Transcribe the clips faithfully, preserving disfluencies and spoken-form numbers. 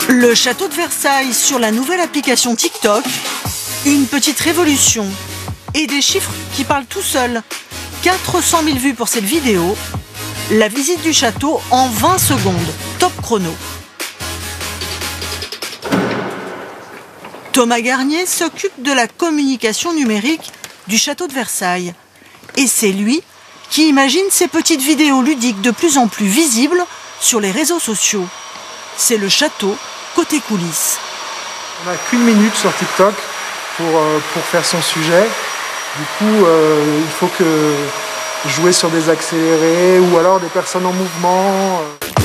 Le château de Versailles sur la nouvelle application TikTok, une petite révolution et des chiffres qui parlent tout seuls. quatre cent mille vues pour cette vidéo, la visite du château en vingt secondes, top chrono. Thomas Garnier s'occupe de la communication numérique du château de Versailles. Et c'est lui qui imagine ces petites vidéos ludiques de plus en plus visibles sur les réseaux sociaux. C'est le château côté coulisses. On n'a qu'une minute sur TikTok pour, euh, pour faire son sujet. Du coup, euh, il faut que jouer sur des accélérés ou alors des personnes en mouvement.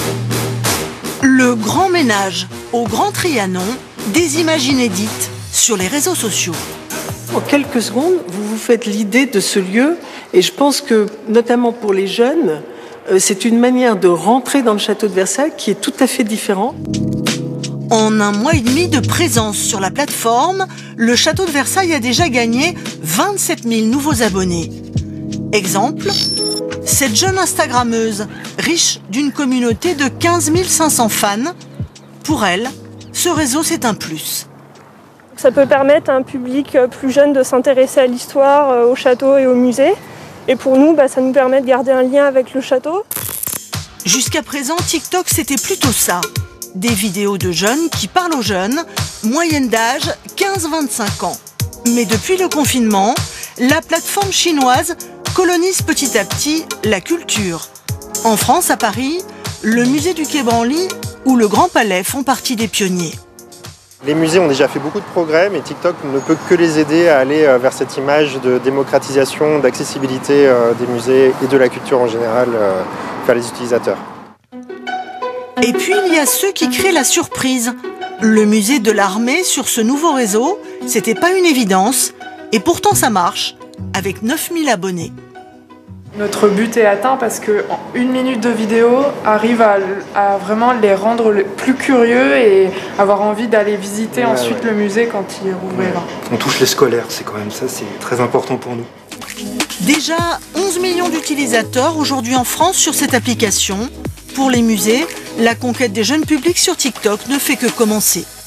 Le grand ménage au Grand Trianon, des images inédites sur les réseaux sociaux. En quelques secondes, vous vous faites l'idée de ce lieu et je pense que, notamment pour les jeunes, c'est une manière de rentrer dans le château de Versailles qui est tout à fait différent. En un mois et demi de présence sur la plateforme, le château de Versailles a déjà gagné vingt-sept mille nouveaux abonnés. Exemple, cette jeune Instagrammeuse, riche d'une communauté de quinze mille cinq cents fans, pour elle, ce réseau c'est un plus. Ça peut permettre à un public plus jeune de s'intéresser à l'histoire, au château et au musée. Et pour nous, bah, ça nous permet de garder un lien avec le château. Jusqu'à présent, TikTok, c'était plutôt ça. Des vidéos de jeunes qui parlent aux jeunes, moyenne d'âge quinze à vingt-cinq ans. Mais depuis le confinement, la plateforme chinoise colonise petit à petit la culture. En France, à Paris, le musée du Quai Branly ou le Grand Palais font partie des pionniers. Les musées ont déjà fait beaucoup de progrès, mais TikTok ne peut que les aider à aller vers cette image de démocratisation, d'accessibilité des musées et de la culture en général vers les utilisateurs. Et puis il y a ceux qui créent la surprise. Le musée de l'Armée sur ce nouveau réseau, c'était pas une évidence, et pourtant ça marche, avec neuf mille abonnés. Notre but est atteint parce qu'en une minute de vidéo arrive à, à vraiment les rendre plus curieux et avoir envie d'aller visiter ouais, ensuite ouais. le musée quand il rouvrira. On touche les scolaires, c'est quand même ça, c'est très important pour nous. Déjà onze millions d'utilisateurs aujourd'hui en France sur cette application. Pour les musées, la conquête des jeunes publics sur TikTok ne fait que commencer.